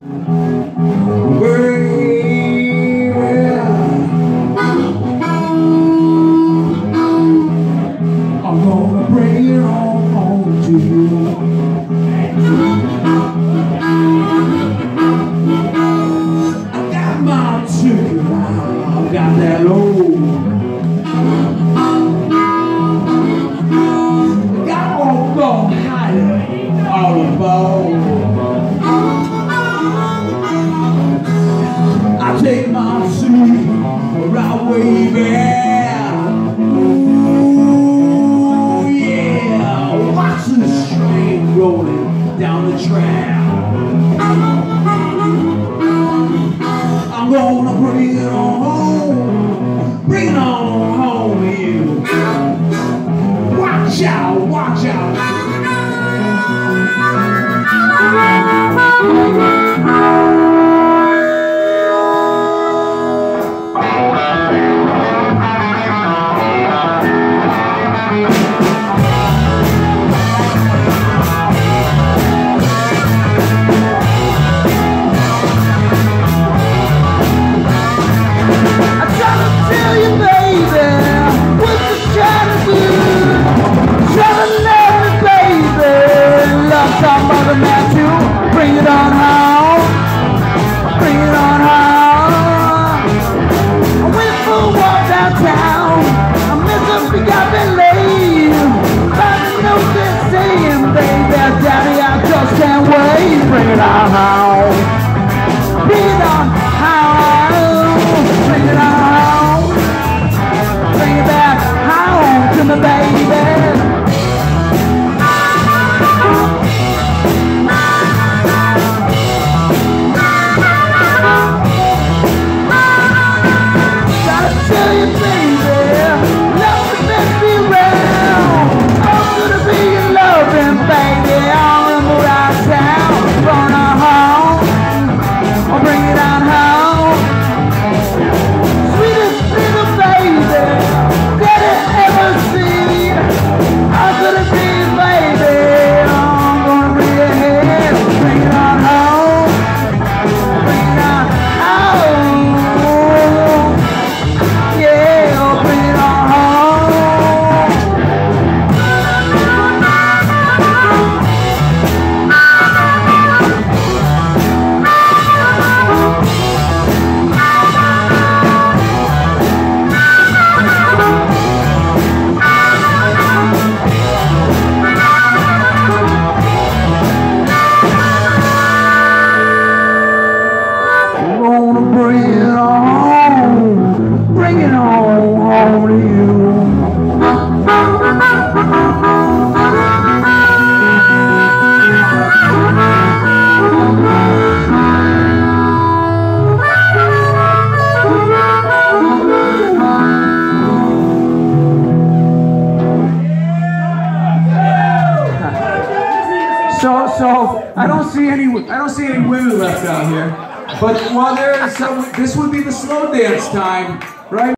I'm gonna bring it on home to you. I got my ticket, I got that load. Got all gone higher, all aboard. I take my seat right way back. Ooh, yeah, watch this train rolling down the track. I'm gonna bring it on home, bring it on home to you. Watch out, watch out. Bring it on home, bring it on home. I went for a walk downtown, I miss us, we got been late. Find a note that's saying, baby, daddy, I just can't wait. Bring it on home, bring it on home, bring it on home. Bring it back home to me, baby. Bring it on home to you. So I don't see any women left out here. But while this would be the slow dance time, right?